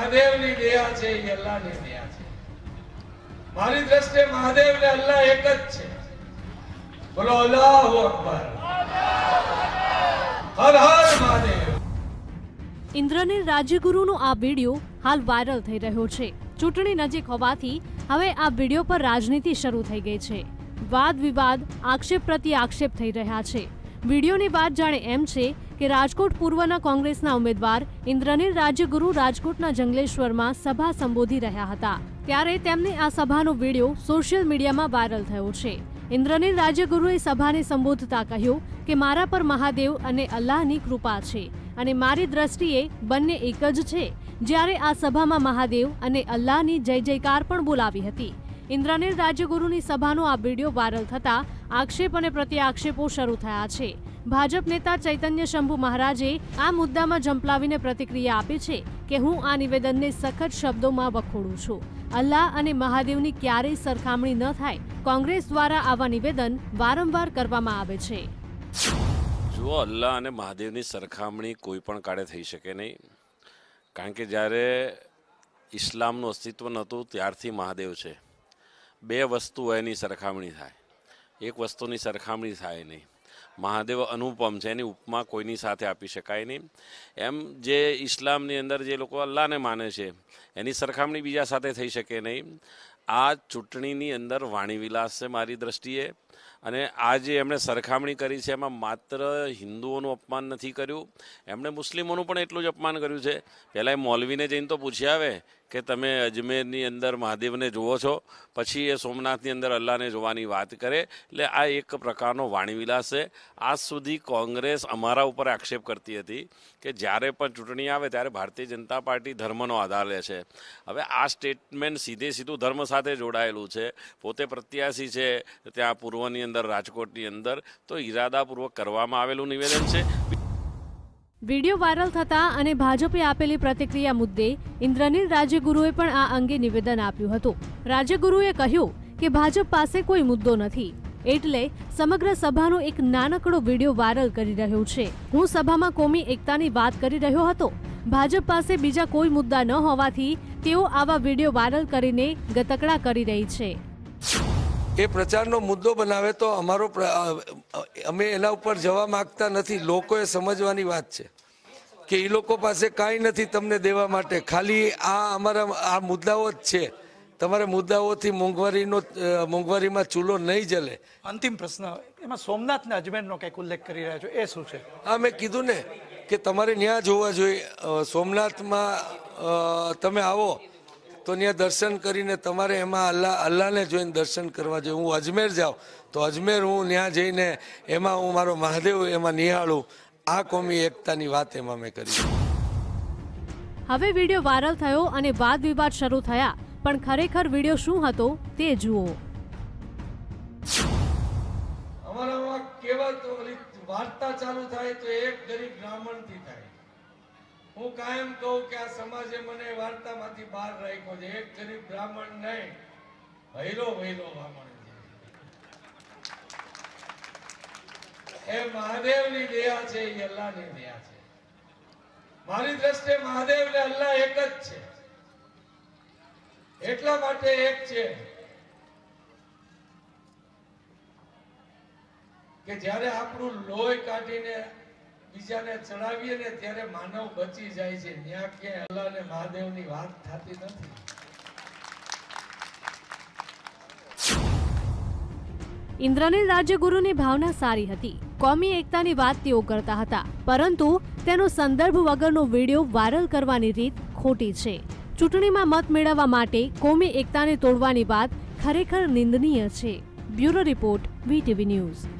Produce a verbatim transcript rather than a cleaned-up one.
મહાદેવની દયા છે, એ અલ્લાહની દયા છે. મારી દ્રષ્ટિએ મહાદેવ ને અલ્લાહ એક જ છે. બોલો અલ્લાહુ અકબર, હર હર મહાદેવ. ઇન્દ્રનીલ રાજ્યગુરુનો આ વિડીયો હાલ વાયરલ થઈ રહ્યો છે. ચૂંટણી નજીક હોવાથી હવે આ વિડીયો પર રાજનીતિ શરૂ થઈ ગઈ છે. વાદ વિવાદ, આક્ષેપ પ્રતિ આક્ષેપ થઈ રહ્યા છે. વિડીયોની વાત જાણે એમ છે કે રાજકોટ પૂર્વના કોંગ્રેસના ઉમેદવાર ઇન્દ્રનીલ રાજ્યગુરુ રાજકોટના જંગલેશ્વરમાં સભા સંબોધી રહ્યા હતા. ત્યારે તેમની આ સભાનો વિડીયો સોશિયલ મીડિયામાં વાયરલ થયો છે. ઇન્દ્રનીલ રાજ્યગુરુએ સભાને સંબોધતા કહ્યું કે મારા પર મહાદેવ અને અલ્લાહની કૃપા છે અને મારી દ્રષ્ટિએ બંને એક જ છે. જ્યારે આ સભામાં મહાદેવ અને અલ્લાહની જય જયકાર પણ બોલાવી હતી. ઇન્દ્રનીલ રાજ્યગુરુની સભાનો આ વિડીયો વાયરલ થતા આક્ષેપ અને પ્રત્યાક્ષેપો શરૂ થયા છે. ભાજપ નેતા ચૈતન્ય શંભુ મહારાજે આ મુદ્દામાં ઝંપલાવીને પ્રતિક્રિયા આપી છે કે હું આ નિવેદનને સખત શબ્દોમાં વખોડું છું. અલ્લાહ અને મહાદેવની ક્યારેય સરખામણી ન થાય. કોંગ્રેસ દ્વારા આવા નિવેદન વારંવાર કરવામાં આવે છે. જુઓ, અલ્લાહ અને મહાદેવની સરખામણી કોઈ પણ કાળે થઈ શકે નહીં, કારણ કે જ્યારે ઇસ્લામનું અસ્તિત્વ નહોતું ત્યારથી મહાદેવ છે. બે વસ્તુ એની સરખામણી થાય, એક વસ્તુની સરખામણી થાય નહીં. મહાદેવ અનુપમ છે, એની ઉપમા કોઈની સાથે આપી શકાય નહીં. એમ જે ઇસ્લામની અંદર જે લોકો અલ્લાહને માને છે એની સરખામણી બીજા સાથે થઈ શકે નહીં. આ ચૂંટણીની અંદર વાણીવિલાસ છે મારી દ્રષ્ટિએ, અને આ જે એમણે સરખામણી કરી છે એમાં માત્ર હિન્દુઓનું અપમાન નથી કર્યું, એમણે મુસ્લિમોનું પણ એટલું જ અપમાન કર્યું છે. પહેલાં એ મૌલવીને જઈને તો પૂછી આવે કે તમે અજમેરની અંદર મહાદેવને જુઓ છો, પછી એ સોમનાથની અંદર અલ્લાહને જોવાની વાત કરે. એટલે આ એક પ્રકારનો વાણીવિલાસ છે. આજ સુધી કોંગ્રેસ અમારા ઉપર આક્ષેપ કરતી હતી કે જ્યારે પણ ચૂંટણી આવે ત્યારે ભારતીય જનતા પાર્ટી ધર્મનો આધાર લે છે. હવે આ સ્ટેટમેન્ટ સીધે સીધું ધર્મ સાથે જોડાયેલું છે. પોતે પ્રત્યાશી છે ત્યાં પૂર્વની અંદર, રાજકોટની અંદર, તો ઈરાદાપૂર્વક કરવામાં આવેલું નિવેદન છે. વિડીયો વાયરલ થતા અને ભાજપે આપેલી પ્રતિક્રિયા મુદ્દે ઇન્દ્રનીલ રાજ્યગુરુએ પણ આ અંગે નિવેદન આપ્યું હતું. રાજ્યગુરુએ કહ્યું કે ભાજપ પાસે કોઈ મુદ્દો નથી, એટલે સમગ્ર સભાનો એક નાનકડો વિડીયો વાયરલ કરી રહ્યો છે. હું સભામાં કોમી એકતાની વાત કરી રહ્યો હતો. ભાજપ પાસે બીજા કોઈ મુદ્દા ન હોવાથી તેઓ આવા વિડીયો વાયરલ કરીને ગતકડા કરી રહી છે. એ પ્રચારનો મુદ્દો બનાવે તો અમારો અમે એના ઉપર જવા માંગતા નથી. લોકોએ સમજવાની વાત છે કે એ લોકો પાસે કાંઈ નથી તમને દેવા માટે, ખાલી આ અમારા આ મુદ્દાઓ જ છે. તમારે મુદ્દાઓથી મોંઘવારીનો મોંઘવારીમાં ચૂલો નહીં જલે. અંતિમ પ્રશ્ન, એમાં સોમનાથ ને અજમેરનો કંઈક ઉલ્લેખ કરી રહ્યા છો, એ શું છે? હા, મેં કીધું ને કે તમારે ત્યાં જોવા જોઈએ. સોમનાથમાં તમે આવો તો ત્યાં દર્શન કરીને તમારે એમાં અલ્લાહ અલ્લાહને જોઈને દર્શન કરવા જોઈએ. હું અજમેર જાઉં તો અજમેર હું ત્યાં જઈને એમાં હું મારો મહાદેવ એમાં નિહાળું. આ કોમી એકતાની વાત એમાં મેં કરી. હવે વિડીયો વાયરલ થયો અને વાદ વિવાદ શરૂ થયા, પણ ખરેખર વિડીયો શું હતો તે જુઓ. અમારામાં કહેવત વાર્તા ચાલુ થાય તો એક ગરીબ બ્રાહ્મણથી થાય. હું કાયમ કહું કે આ સમાજે મને વાર્તામાંથી બહાર રાખ્યો છે. એક ગરીબ બ્રાહ્મણ નહીં, હૈરો વૈરો બ્રાહ્મણ છે. એ મહાદેવની દયા છે, એ અલ્લાહની દયા છે. મારી દ્રષ્ટિએ મહાદેવ ને અલ્લાહ એક જ છે. એટલા માટે એક છે કે જ્યારે આપણું લોહી કાઢીને બીજાને ચડાવીએ ને ત્યારે માનવ બચી જાય છે. ત્યાં ક્યાંય અલ્લાહ ને મહાદેવની વાત થતી નથી. ઇન્દ્રનીલ રાજ્યગુરુની ભાવના સારી હતી. કોમી એકતાની વાત તેઓ કરતા હતા, પરંતુ તેનો સંદર્ભ વગરનો વિડીયો વાયરલ કરવાની રીત ખોટી છે. ચૂંટણીમાં મત મેળવવા માટે કોમી એકતાને તોડવાની વાત ખરેખર નિંદનીય છે. Bureau report, VTV news.